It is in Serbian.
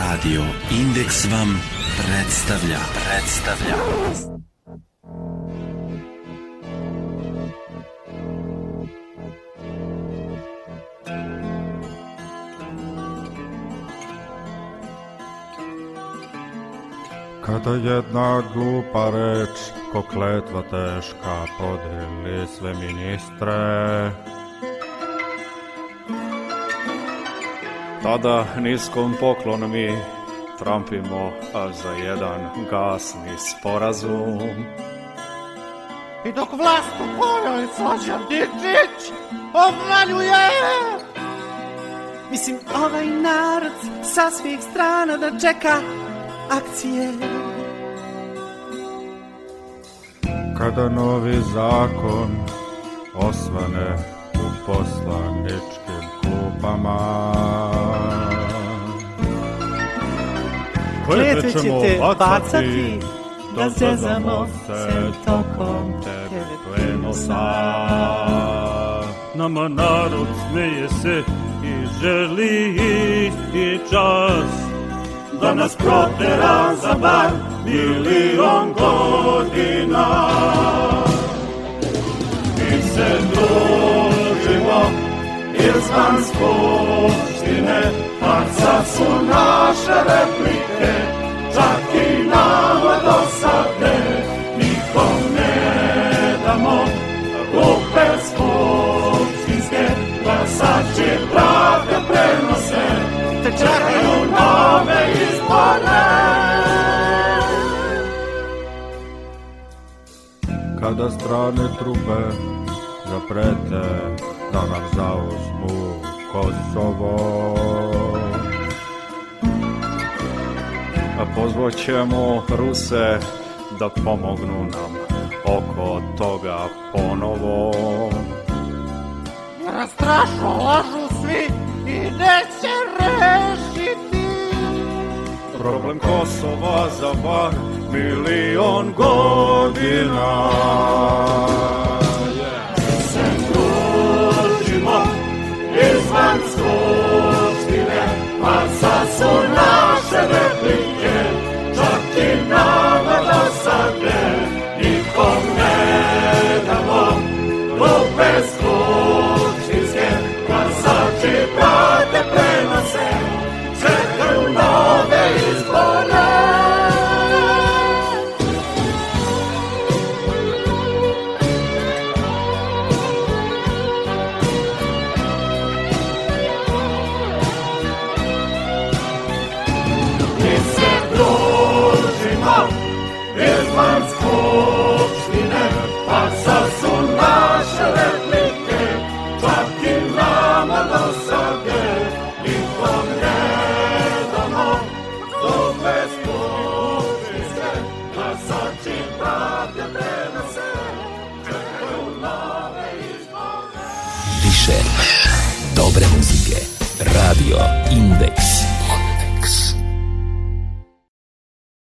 Radio Indeks vam predstavlja. Kada jedna glupa reč, ko kletva teška, podeli sve ministre, tada niskom poklon mi trampimo za jedan gasni sporazum. I dok vlast u kojoj Slađan Dinčić obmanjuje, mislim, ovaj narod sa svih strana da čeka akcije. Kada novi zakon osvane u poslaničkim klupama, kletve ćete bacati da zezamo se tokom TV prenosa. Nama narod smeje se i želi isti čas da nas protera za bar 1.000.000 godina. Mi se družimo izvan skupštine, a sad su naše replike čak i nama dosadne. Nikom ne damo glupe skupštinske, glasači pravde prenose, te čekaju nove izbore. Kada strane trupe zaprete da nam zauzmu Kosovo, a pozvaćemo Ruse da pomognu nam oko toga ponovo. jer strašno lažu svi i neće rešiti problem Kosova za bar 1.000.000 godina. Se družimo izvan skupštine, a sad su naše replike čak i nama dosadne. Nikom ne damo glupe skupštinske, glasači pravde prenose, čekaju nove izbore. Mi se družimo izvan skupštine, a sad su naše replike čak i nama dosade. Nikom ne damo glupe skupštinske, glasači pravde prenose, čekaju nove izbore. Više dobre muzike. Radio